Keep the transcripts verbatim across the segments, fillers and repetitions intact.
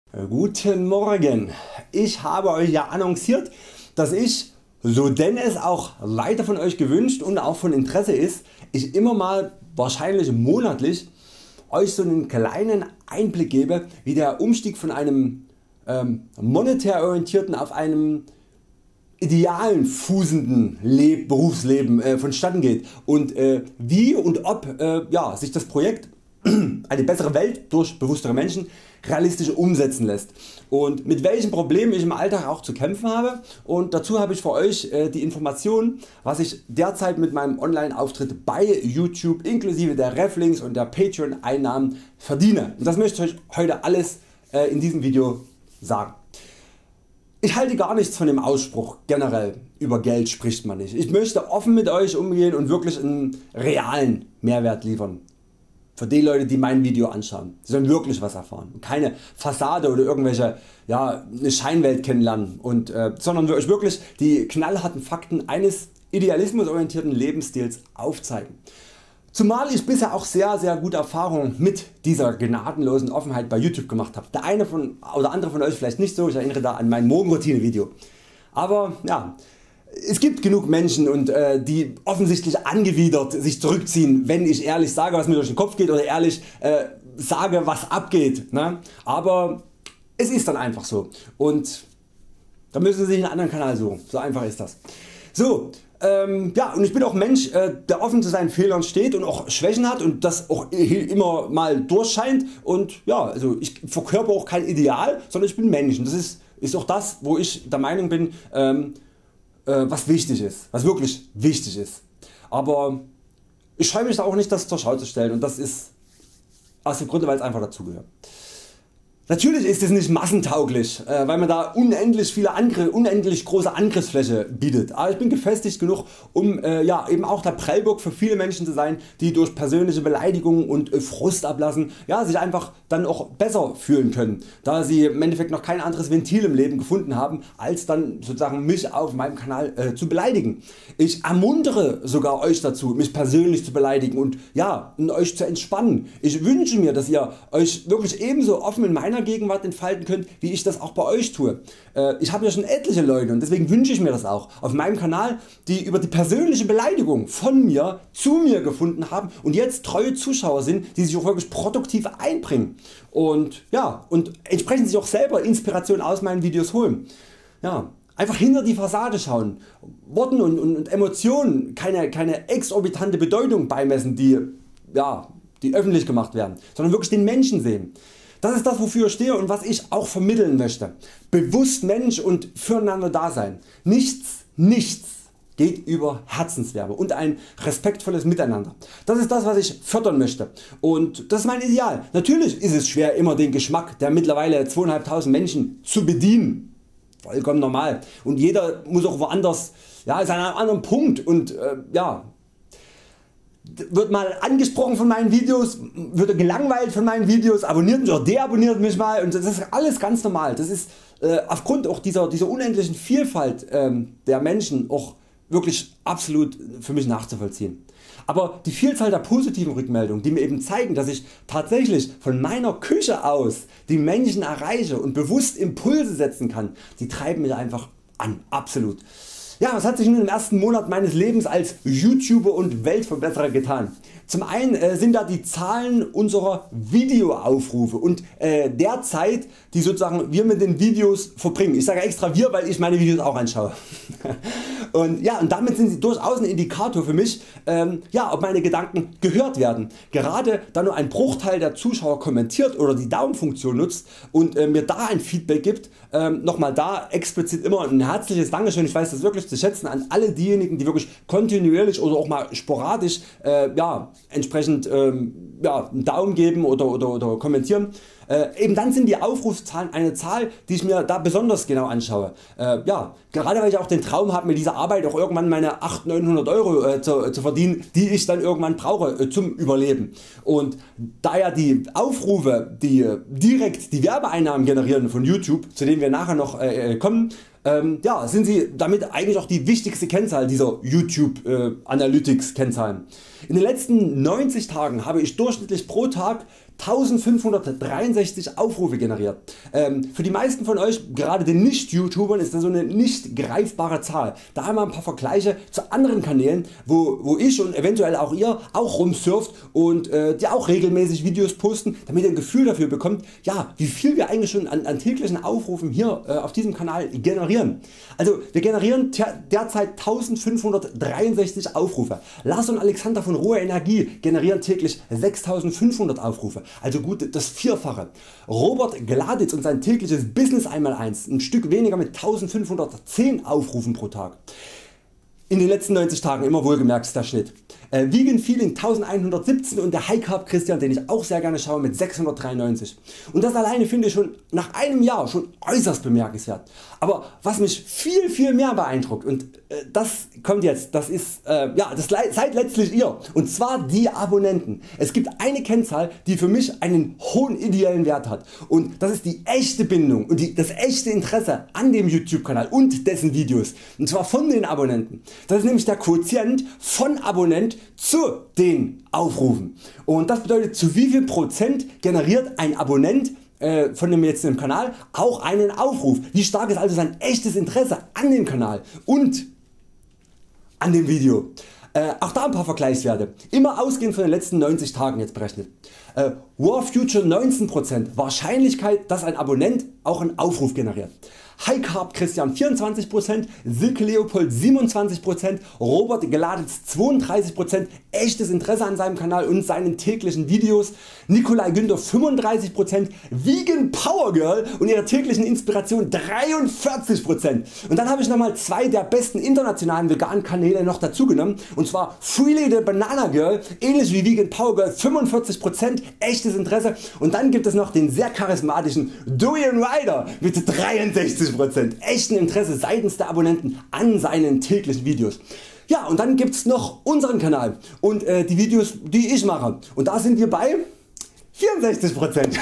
Guten Morgen. Ich habe Euch ja annonciert, dass ich, so denn es auch weiter von Euch gewünscht und auch von Interesse ist, ich immer mal, wahrscheinlich monatlich, Euch so einen kleinen Einblick gebe, wie der Umstieg von einem ähm, monetär orientierten auf einem idealen fußenden Leb Berufsleben äh, vonstatten geht und äh, wie und ob äh, ja, sich das Projekt eine bessere Welt durch bewusstere Menschen realistisch umsetzen lässt und mit welchen Problemen ich im Alltag auch zu kämpfen habe, und dazu habe ich für Euch äh, die Information, was ich derzeit mit meinem Online Auftritt bei YouTube inklusive der Reflinks und der Patreon Einnahmen verdiene, und das möchte ich Euch heute alles äh, in diesem Video sagen. Ich halte gar nichts von dem Ausspruch, generell über Geld spricht man nicht. Ich möchte offen mit Euch umgehen und wirklich einen realen Mehrwert liefern. Für die Leute, die mein Video anschauen. Sie sollen wirklich was erfahren. Keine Fassade oder irgendwelche, ja, eine Scheinwelt kennenlernen, und, äh, sondern euch wirklich die knallharten Fakten eines idealismusorientierten Lebensstils aufzeigen. Zumal ich bisher auch sehr sehr gute Erfahrungen mit dieser gnadenlosen Offenheit bei YouTube gemacht habe. Der eine von, oder andere von Euch vielleicht nicht so, ich erinnere da an mein Morgenroutine Video. Aber ja, es gibt genug Menschen, und äh, die offensichtlich angewidert sich zurückziehen, wenn ich ehrlich sage, was mir durch den Kopf geht, oder ehrlich äh, sage, was abgeht. Ne? Aber es ist dann einfach so, und da müssen Sie sich einen anderen Kanal suchen. So einfach ist das. So, ähm, ja, und ich bin auch ein Mensch, äh, der offen zu seinen Fehlern steht und auch Schwächen hat und das auch immer mal durchscheint, und ja, also ich verkörper auch kein Ideal, sondern ich bin Mensch, und das ist, ist auch das, wo ich der Meinung bin, ähm, was wichtig ist, was wirklich wichtig ist. Aber ich scheue mich da auch nicht, das zur Schau zu stellen, und das ist aus dem Grunde, weil es einfach dazugehört. Natürlich ist es nicht massentauglich, weil man da unendlich, viele Angriff, unendlich große Angriffsfläche bietet, aber ich bin gefestigt genug, um äh, ja, eben auch der Prellbock für viele Menschen zu sein, die durch persönliche Beleidigungen und äh, Frust ablassen, ja, sich einfach dann auch besser fühlen können, da sie im Endeffekt noch kein anderes Ventil im Leben gefunden haben, als dann sozusagen mich auf meinem Kanal äh, zu beleidigen. Ich ermuntere sogar Euch dazu, mich persönlich zu beleidigen und ja, und Euch zu entspannen. Ich wünsche mir, dass ihr Euch wirklich ebenso offen in meiner Gegenwart entfalten könnt, wie ich das auch bei Euch tue. Ich habe ja schon etliche Leute, und deswegen wünsche ich mir das auch, auf meinem Kanal, die über die persönliche Beleidigung von mir zu mir gefunden haben und jetzt treue Zuschauer sind, die sich auch wirklich produktiv einbringen und, ja, und entsprechend sich auch selber Inspiration aus meinen Videos holen. Ja, einfach hinter die Fassade schauen, Worten und, und, und Emotionen keine, keine exorbitante Bedeutung beimessen, die, ja, die öffentlich gemacht werden, sondern wirklich den Menschen sehen. Das ist das, wofür ich stehe und was ich auch vermitteln möchte. Bewusst Mensch und füreinander Dasein. Nichts, nichts geht über Herzenswärme und ein respektvolles Miteinander. Das ist das, was ich fördern möchte, und das ist mein Ideal. Natürlich ist es schwer, immer den Geschmack der mittlerweile zweitausendfünfhundert Menschen zu bedienen. Vollkommen normal, und jeder muss auch woanders, ja, ist an einem anderen Punkt, und äh, ja, wird mal angesprochen von meinen Videos, wird gelangweilt von meinen Videos, abonniert mich oder deabonniert mich mal, und das ist alles ganz normal. Das ist äh, aufgrund auch dieser, dieser unendlichen Vielfalt ähm, der Menschen auch wirklich absolut für mich nachzuvollziehen. Aber die Vielzahl der positiven Rückmeldungen, die mir eben zeigen, dass ich tatsächlich von meiner Küche aus die Menschen erreiche und bewusst Impulse setzen kann, die treiben mich einfach an, absolut. Ja, was hat sich nun im ersten Monat meines Lebens als YouTuber und Weltverbesserer getan? Zum einen äh, sind da die Zahlen unserer Videoaufrufe und äh, der Zeit, die sozusagen wir mit den Videos verbringen. Ich sage extra wir, weil ich meine Videos auch anschaue. Und, ja, und damit sind sie durchaus ein Indikator für mich, ähm, ja, ob meine Gedanken gehört werden. Gerade da nur ein Bruchteil der Zuschauer kommentiert oder die Daumenfunktion nutzt und äh, mir da ein Feedback gibt, ähm, nochmal da explizit immer ein herzliches Dankeschön. Ich weiß das wirklich zu schätzen an alle diejenigen, die wirklich kontinuierlich oder auch mal sporadisch äh, ja, entsprechend ähm, ja, einen Daumen geben oder, oder, oder kommentieren. Äh, eben dann sind die Aufrufszahlen eine Zahl, die ich mir da besonders genau anschaue. Äh, ja, gerade weil ich auch den Traum habe, mit dieser Arbeit auch irgendwann meine achthundert, neunhundert Euro äh, zu, zu verdienen, die ich dann irgendwann brauche äh, zum Überleben. Und da ja die Aufrufe, die äh, direkt die Werbeeinnahmen generieren von YouTube, zu denen wir nachher noch äh, kommen, ähm, ja, sind sie damit eigentlich auch die wichtigste Kennzahl dieser YouTube äh, Analytics Kennzahlen. In den letzten neunzig Tagen habe ich durchschnittlich pro Tag eintausendfünfhundertdreiundsechzig Aufrufe generiert. Ähm, für die meisten von Euch, gerade den Nicht-YouTubern, ist das so eine nicht greifbare Zahl. Da haben wir ein paar Vergleiche zu anderen Kanälen, wo, wo ich und eventuell auch ihr auch rumsurft und äh, die auch regelmäßig Videos posten, damit ihr ein Gefühl dafür bekommt, ja, wie viel wir eigentlich schon an, an täglichen Aufrufen hier äh, auf diesem Kanal generieren. Also wir generieren derzeit eintausendfünfhundertdreiundsechzig Aufrufe. Lars und Alexander von Rohe Energie generieren täglich sechstausendfünfhundert Aufrufe, also gut das Vierfache. Robert Gladitz und sein tägliches Business einmal eins ein Stück weniger mit eintausendfünfhundertzehn Aufrufen pro Tag. In den letzten neunzig Tagen, immer wohlgemerkt, ist der Schnitt. Äh, Vegan Feeling eintausendeinhundertsiebzehn und der High Carb Christian, den ich auch sehr gerne schaue, mit sechshundertdreiundneunzig. Und das alleine finde ich schon nach einem Jahr schon äußerst bemerkenswert. Aber was mich viel viel mehr beeindruckt, und äh, das kommt jetzt, das ist äh, ja, das seid letztlich ihr, und zwar die Abonnenten. Es gibt eine Kennzahl, die für mich einen hohen ideellen Wert hat, und das ist die echte Bindung und die, das echte Interesse an dem YouTube Kanal und dessen Videos, und zwar von den Abonnenten. Das ist nämlich der Quotient von Abonnent zu den Aufrufen, und das bedeutet, zu wie viel Prozent generiert ein Abonnent äh, von dem jetzt im Kanal auch einen Aufruf. Wie stark ist also sein echtes Interesse an dem Kanal und an dem Video. Äh, auch da ein paar Vergleichswerte, immer ausgehend von den letzten neunzig Tagen jetzt berechnet. Äh, War Future neunzehn Prozent, Wahrscheinlichkeit dass ein Abonnent auch einen Aufruf generiert. High Carb Christian vierundzwanzig Prozent, Silke Leopold siebenundzwanzig Prozent, Robert Gladitz zweiunddreißig Prozent, echtes Interesse an seinem Kanal und seinen täglichen Videos, Nikolai Günther fünfunddreißig Prozent, Vegan Power Girl und ihre täglichen Inspirationen dreiundvierzig Prozent. Und dann habe ich nochmal zwei der besten internationalen veganen Kanäle noch dazu genommen, und zwar Freely the Banana Girl, ähnlich wie Vegan Power Girl, fünfundvierzig Prozent echtes Interesse, und dann gibt es noch den sehr charismatischen Dorian Ryder mit dreiundsechzig Prozent echten Interesse seitens der Abonnenten an seinen täglichen Videos. Ja, und dann gibt es noch unseren Kanal und äh, die Videos die ich mache, und da sind wir bei vierundsechzig Prozent.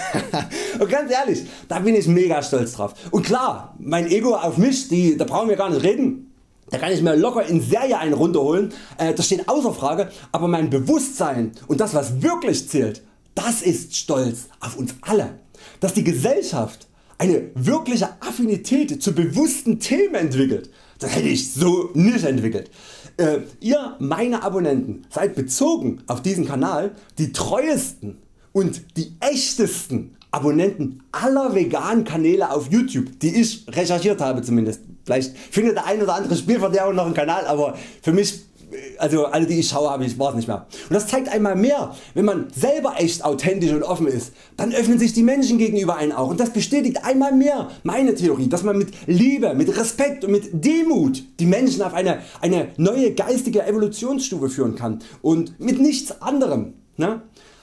Und ganz ehrlich, da bin ich mega stolz drauf. Und klar, mein Ego auf mich, die, da brauchen wir gar nicht reden. Da kann ich mir locker in Serie einen runterholen, äh, das steht außer Frage, aber mein Bewusstsein und das was wirklich zählt, das ist Stolz auf uns alle. Dass die Gesellschaft eine wirkliche Affinität zu bewussten Themen entwickelt, das hätte ich so nicht entwickelt. Äh, ihr meine Abonnenten seid bezogen auf diesen Kanal die treuesten und die echtesten Abonnenten aller veganen Kanäle auf YouTube, die ich recherchiert habe zumindest. Vielleicht findet der ein oder andere Spielverderber noch einen Kanal, aber für mich, also alle die ich schaue, habe ich es nicht mehr. Und das zeigt einmal mehr, wenn man selber echt authentisch und offen ist, dann öffnen sich die Menschen gegenüber einen auch, und das bestätigt einmal mehr meine Theorie, dass man mit Liebe, mit Respekt und mit Demut die Menschen auf eine, eine neue geistige Evolutionsstufe führen kann und mit nichts anderem. Ne?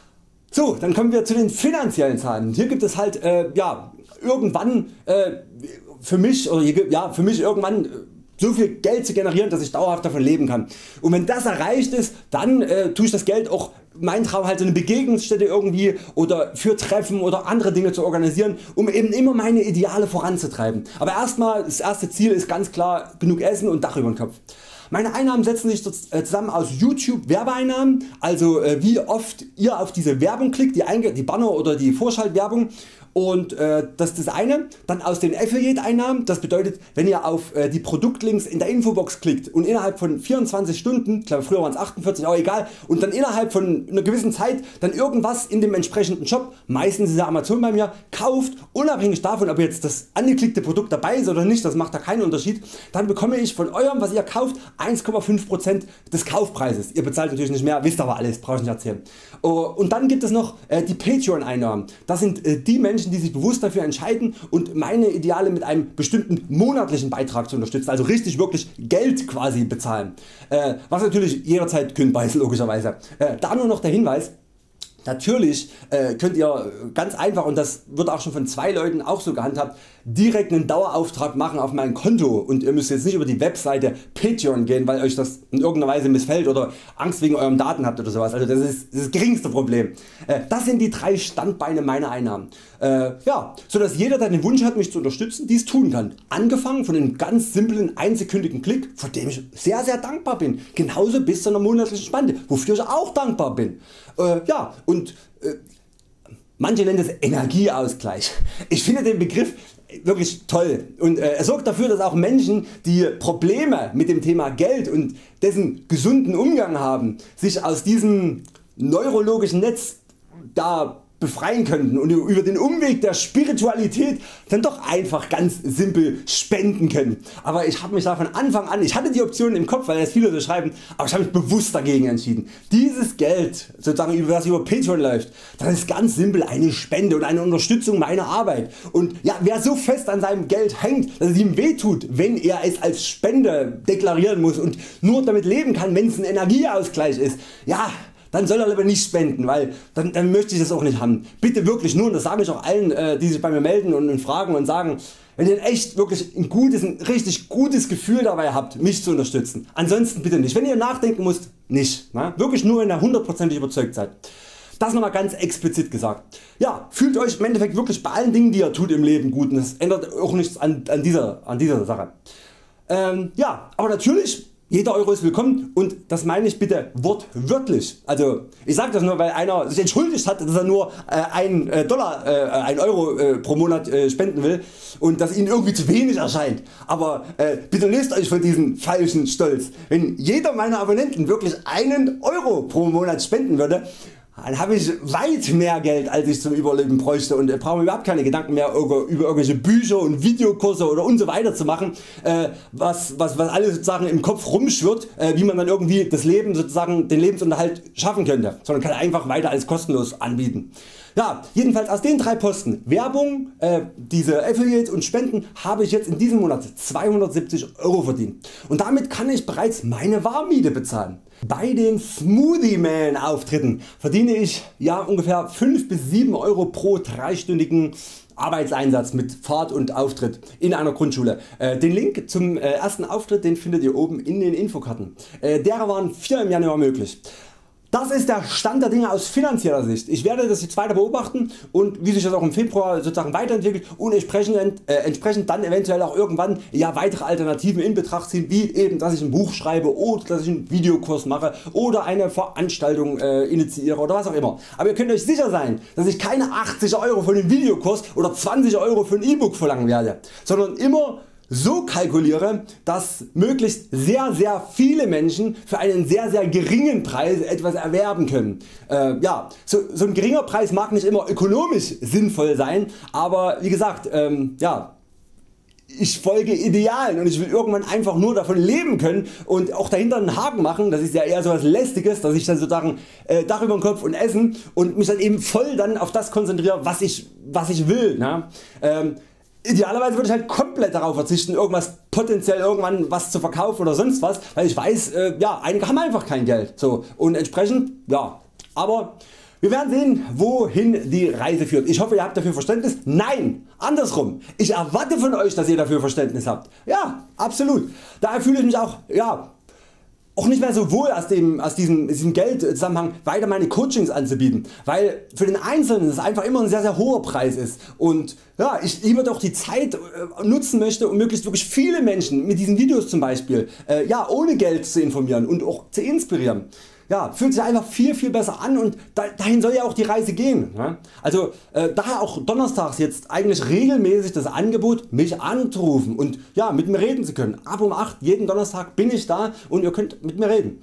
So, dann kommen wir zu den finanziellen Zahlen. Hier gibt es halt äh, ja, irgendwann äh, für mich, oder hier, ja, für mich irgendwann äh, so viel Geld zu generieren, dass ich dauerhaft davon leben kann. Und wenn das erreicht ist, dann äh, tue ich das Geld auch, mein Traum halt so eine Begegnungsstätte irgendwie oder für Treffen oder andere Dinge zu organisieren, um eben immer meine Ideale voranzutreiben. Aber erstmal, das erste Ziel ist ganz klar, genug Essen und Dach über den Kopf. Meine Einnahmen setzen sich zusammen aus YouTube Werbeeinnahmen, also wie oft ihr auf diese Werbung klickt, die, die Banner oder die Vorschaltwerbung, und äh, das ist das eine. Dann aus den Affiliate Einnahmen, das bedeutet, wenn ihr auf äh, die Produktlinks in der Infobox klickt und innerhalb von vierundzwanzig Stunden, ich glaube früher waren es achtundvierzig, aber egal, und dann innerhalb von einer gewissen Zeit dann irgendwas in dem entsprechenden Shop, meistens ist ja Amazon bei mir, kauft, unabhängig davon ob jetzt das angeklickte Produkt dabei ist oder nicht, das macht da keinen Unterschied, dann bekomme ich von eurem was ihr kauft eins Komma fünf Prozent des Kaufpreises. Ihr bezahlt natürlich nicht mehr, wisst aber alles, brauche ich nicht erzählen. Und dann gibt es noch äh, die Patreon Einnahmen, das sind äh, die Menschen, die sich bewusst dafür entscheiden und meine Ideale mit einem bestimmten monatlichen Beitrag zu unterstützen, also richtig wirklich Geld quasi bezahlen, äh, was natürlich jederzeit kündbar ist logischerweise. Äh, da nur noch der Hinweis, natürlich äh, könnt ihr ganz einfach, und das wird auch schon von zwei Leuten auch so gehandhabt, direkt einen Dauerauftrag machen auf mein Konto, und ihr müsst jetzt nicht über die Webseite Patreon gehen, weil euch das in irgendeiner Weise missfällt oder Angst wegen euren Daten habt oder sowas. Also das ist das, ist das geringste Problem. Äh, das sind die drei Standbeine meiner Einnahmen. Äh, ja, sodass jeder der den Wunsch hat mich zu unterstützen dies tun kann. Angefangen von einem ganz simplen einsekündigen Klick, für den ich sehr sehr dankbar bin, genauso bis zu einer monatlichen Spende, wofür ich auch dankbar bin. Äh, ja, und äh, Manche nennen das Energieausgleich. Ich finde den Begriff wirklich toll und äh, er sorgt dafür, dass auch Menschen, die Probleme mit dem Thema Geld und dessen gesunden Umgang haben, sich aus diesem neurologischen Netz da befreien könnten und über den Umweg der Spiritualität dann doch einfach ganz simpel spenden können. Aber ich habe mich da von Anfang an, ich hatte die Option im Kopf, weil das viele so schreiben, aber ich habe mich bewusst dagegen entschieden. Dieses Geld, sozusagen was über Patreon läuft, das ist ganz simpel eine Spende und eine Unterstützung meiner Arbeit. Und ja, wer so fest an seinem Geld hängt, dass es ihm wehtut, wenn er es als Spende deklarieren muss und nur damit leben kann, wenn es ein Energieausgleich ist, ja, dann soll er lieber nicht spenden, weil dann, dann möchte ich das auch nicht haben. Bitte wirklich nur, und das sage ich auch allen, äh, die sich bei mir melden und, und fragen und sagen, wenn ihr echt wirklich ein gutes, ein richtig gutes Gefühl dabei habt, mich zu unterstützen. Ansonsten bitte nicht. Wenn ihr nachdenken müsst, nicht. Na? Wirklich nur, wenn ihr hundertprozentig überzeugt seid. Das nochmal ganz explizit gesagt. Ja, fühlt euch im Endeffekt wirklich bei allen Dingen, die ihr tut im Leben gut, und das ändert auch nichts an, an, dieser, an dieser Sache. Ähm, ja, aber natürlich, jeder Euro ist willkommen und das meine ich bitte wortwörtlich. Also ich sage das nur, weil einer sich entschuldigt hat, dass er nur äh, ein Dollar, äh, ein Euro äh, pro Monat äh, spenden will und dass Ihnen irgendwie zu wenig erscheint. Aber äh, bitte löst Euch von diesem falschen Stolz. Wenn jeder meiner Abonnenten wirklich einen Euro pro Monat spenden würde, dann habe ich weit mehr Geld, als ich zum Überleben bräuchte, und brauche mir überhaupt keine Gedanken mehr über, über irgendwelche Bücher und Videokurse oder und so weiter zu machen, äh, was, was, was alles sozusagen im Kopf rumschwirrt, äh, wie man dann irgendwie das Leben, sozusagen den Lebensunterhalt schaffen könnte, sondern kann einfach weiter alles kostenlos anbieten. Ja, jedenfalls aus den drei Posten Werbung, äh, diese Affiliate und Spenden habe ich jetzt in diesem Monat zweihundertsiebzig Euro verdient und damit kann ich bereits meine Warmmiete bezahlen. Bei den Smoothie Man Auftritten verdiene ich ja ungefähr fünf bis sieben Euro pro dreistündigen Arbeitseinsatz mit Fahrt und Auftritt in einer Grundschule. Äh, den Link zum äh, ersten Auftritt, den findet ihr oben in den Infokarten. Äh, derer waren vier im Januar möglich. Das ist der Stand der Dinge aus finanzieller Sicht. Ich werde das jetzt weiter beobachten und wie sich das auch im Februar sozusagen weiterentwickelt und entsprechend, äh, entsprechend dann eventuell auch irgendwann ja weitere Alternativen in Betracht ziehen, wie eben dass ich ein Buch schreibe oder dass ich einen Videokurs mache oder eine Veranstaltung äh, initiiere oder was auch immer. Aber ihr könnt Euch sicher sein, dass ich keine achtzig Euro für den Videokurs oder zwanzig Euro für ein E-Book verlangen werde, sondern immer so kalkuliere, dass möglichst sehr sehr viele Menschen für einen sehr sehr geringen Preis etwas erwerben können. Äh, ja, so, so ein geringer Preis mag nicht immer ökonomisch sinnvoll sein, aber wie gesagt, ähm, ja, ich folge Idealen und ich will irgendwann einfach nur davon leben können und auch dahinter einen Haken machen. Das ist ja eher so was Lästiges, dass ich dann sozusagen äh, Dach über den Kopf und Essen und mich dann eben voll dann auf das konzentriere, was ich, was ich will. Ne? Ähm, Idealerweise würde ich halt komplett darauf verzichten, irgendwas potenziell irgendwann was zu verkaufen oder sonst was, weil ich weiß, äh, ja, einige haben einfach kein Geld. So, und entsprechend, ja, aber wir werden sehen, wohin die Reise führt. Ich hoffe, ihr habt dafür Verständnis. Nein, andersrum. Ich erwarte von Euch, dass ihr dafür Verständnis habt. Ja, absolut. Daher fühle ich mich auch, ja, auch nicht mehr so wohl aus, dem, aus diesem, diesem Geldzusammenhang weiter meine Coachings anzubieten, weil für den Einzelnen das einfach immer ein sehr sehr hoher Preis ist und ja, ich lieber doch die Zeit nutzen möchte, um möglichst wirklich viele Menschen mit diesen Videos zum Beispiel äh, ja, ohne Geld zu informieren und auch zu inspirieren. Ja, fühlt sich einfach viel viel besser an und dahin soll ja auch die Reise gehen. Ne? Also äh, daher auch donnerstags jetzt eigentlich regelmäßig das Angebot, mich anzurufen und ja, mit mir reden zu können. Ab um acht jeden Donnerstag bin ich da und ihr könnt mit mir reden.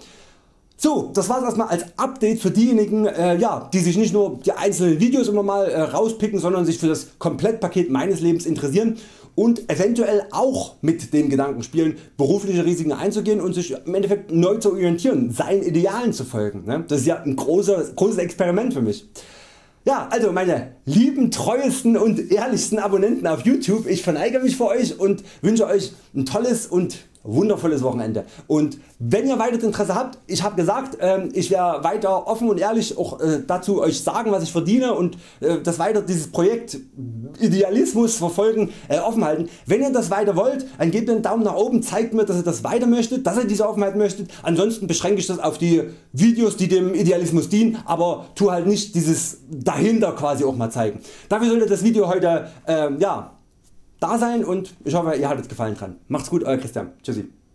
So, das war's erstmal als Update für diejenigen, äh, ja, die sich nicht nur die einzelnen Videos immer mal äh, rauspicken, sondern sich für das Komplettpaket meines Lebens interessieren und eventuell auch mit dem Gedanken spielen, berufliche Risiken einzugehen und sich im Endeffekt neu zu orientieren, seinen Idealen zu folgen. Ne? Das ist ja ein großes, großes Experiment für mich. Ja, also meine lieben, treuesten und ehrlichsten Abonnenten auf YouTube, ich verneige mich vor Euch und wünsche Euch ein tolles und wundervolles Wochenende. Und wenn ihr weiteres Interesse habt, ich habe gesagt, äh, ich werde weiter offen und ehrlich auch äh, dazu Euch sagen, was ich verdiene und äh, das weiter dieses Projekt Idealismus verfolgen äh, offen halten. Wenn ihr das weiter wollt, dann gebt mir einen Daumen nach oben, zeigt mir, dass ihr das weiter möchtet, dass ihr diese Offenheit möchtet. Ansonsten beschränke ich das auf die Videos, die dem Idealismus dienen, aber tu halt nicht dieses dahinter quasi auch mal zeigen. Dafür sollte das Video heute äh, ja, da sein und ich hoffe, ihr hattet Gefallen dran. Macht's gut, Euer Christian. Tschüssi.